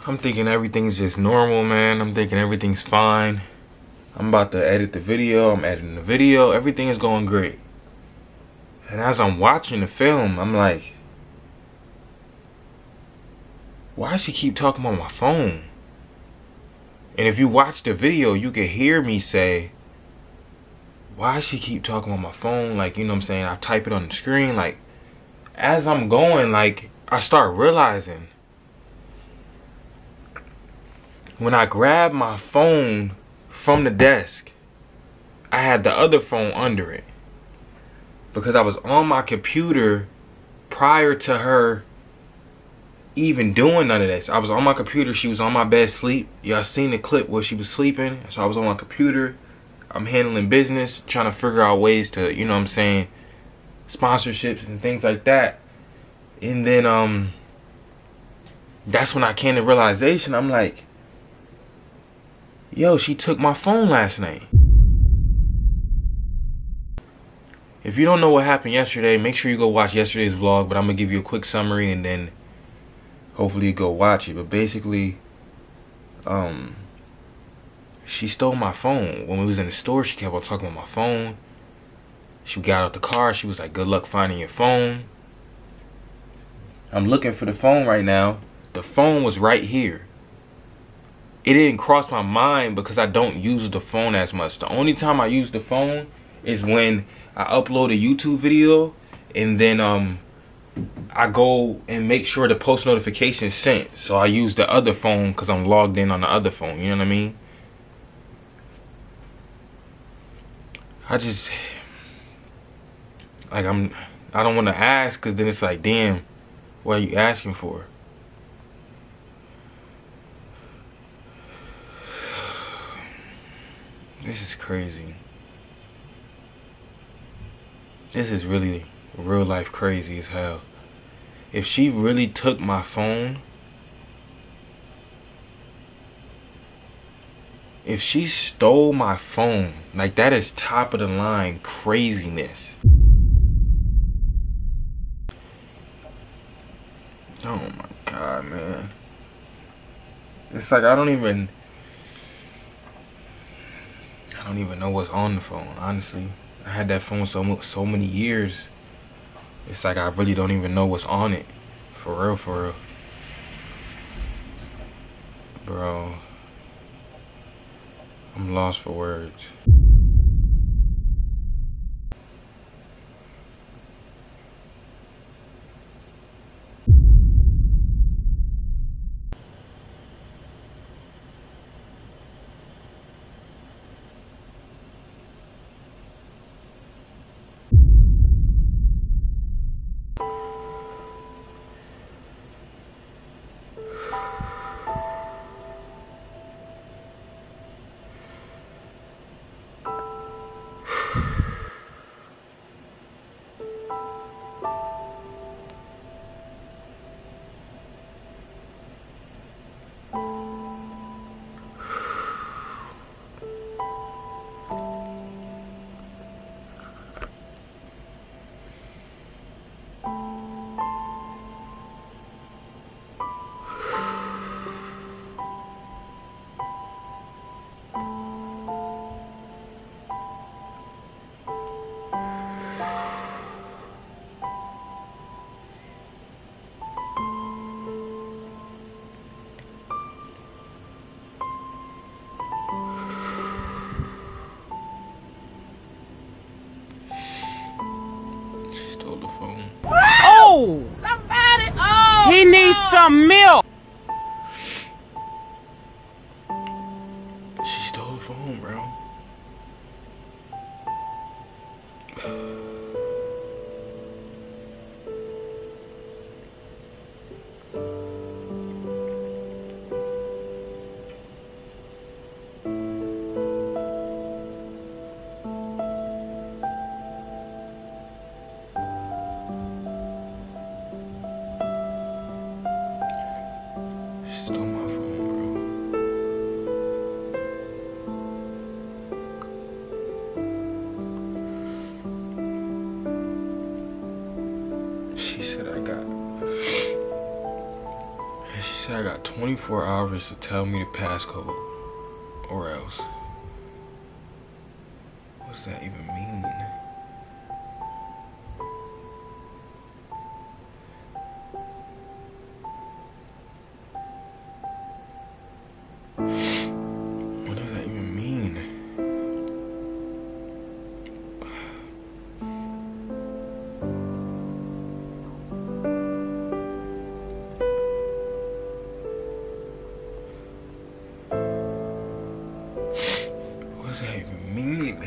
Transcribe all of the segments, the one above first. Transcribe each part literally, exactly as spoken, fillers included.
I'm thinking everything's just normal, man. I'm thinking everything's fine. I'm about to edit the video. I'm editing the video. Everything is going great. And as I'm watching the film, I'm like, why does she keep talking on my phone? And if you watch the video, you can hear me say, why does she keep talking on my phone? Like, you know what I'm saying? I type it on the screen. Like, as I'm going, like, I start realizing when I grabbed my phone from the desk, I had the other phone under it. Because I was on my computer prior to her even doing none of this. I was on my computer. She was on my bed sleep. Y'all seen the clip where she was sleeping. So I was on my computer. I'm handling business, trying to figure out ways to, you know what I'm saying, sponsorships and things like that. And then um, that's when I came to realization. I'm like, yo, she took my phone last night. If you don't know what happened yesterday, make sure you go watch yesterday's vlog. But I'm going to give you a quick summary and then hopefully you go watch it. But basically, um, she stole my phone. When we was in the store, she kept on talking on my phone. She got out the car. She was like, good luck finding your phone. I'm looking for the phone right now. The phone was right here. It didn't cross my mind because I don't use the phone as much. The only time I use the phone is when I upload a YouTube video and then um I go and make sure the post notification is sent. So I use the other phone because I'm logged in on the other phone. You know what I mean? I just like I'm I don't want to ask because then it's like, damn, what are you asking for? This is crazy. This is really real life crazy as hell. If she really took my phone, if she stole my phone, like that is top of the line craziness. Oh my God, man. It's like I don't even I don't even know what's on the phone, honestly. I had that phone so so many years. It's like I really don't even know what's on it. For real, for real. Bro. I'm lost for words. Oh! Somebody! Oh! He needs no. some milk! She stole the phone, bro. Stole my phone, bro. I got twenty-four hours to tell me the passcode, or else. What's that even mean? What does that even mean? What does that even mean?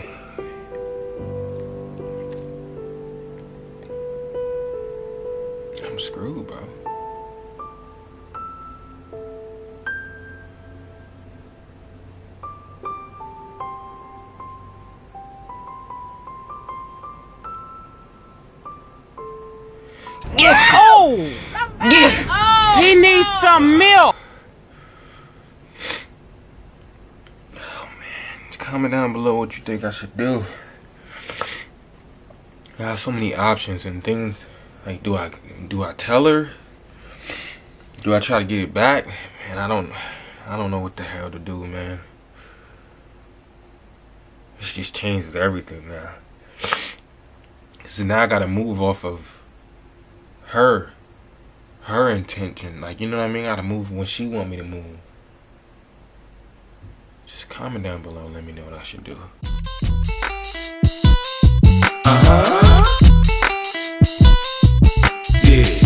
I'm screwed, bro. Yeah. Oh! Yeah. Oh! He needs some milk. Oh man, comment down below what you think I should do. I have so many options and things. Like, do I do I tell her? Do I try to get it back? Man, I don't I don't know what the hell to do, man. It's just changes everything now. So now I gotta move off of her her intention. Like, you know what I mean? I gotta move when she want me to move. Just comment down below and let me know what I should do. Uh-huh. Yeah.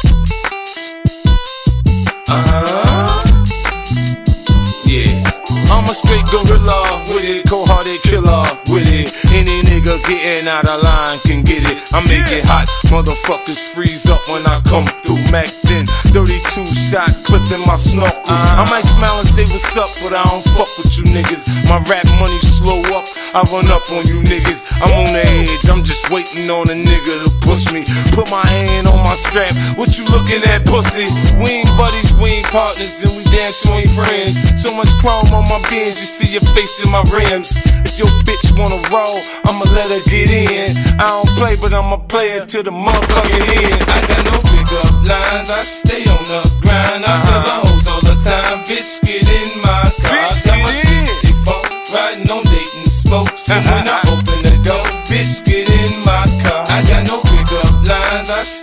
Uh-huh. Yeah. I'm a straight gorilla with it, cold-hearted killer with it. Any nigga getting out of line can get it. I make it hot, motherfuckers freeze up when I come through. Mac ten, thirty-two shot, clipping my snorkel. I might smile and say what's up, but I don't fuck with you niggas. My rap money slow up, I run up on you niggas. I'm on the edge, I'm just waiting on a nigga to push me. Put my hand on my strap, what you looking at, pussy? We ain't buddies, we ain't partners, and we damn sure ain't friends. So much chrome on my bins, you see your face in my rims. If your bitch wanna roll, I'ma let her get in. I don't play, but I'm a player till the motherfucking end. I got no pickup lines, I stay on the grind. I tell the hoes all the time, bitch, get in my car. I got my sixty-four, riding on Dayton spokes. And when I open the door, bitch, get in my car. I got no pickup lines, I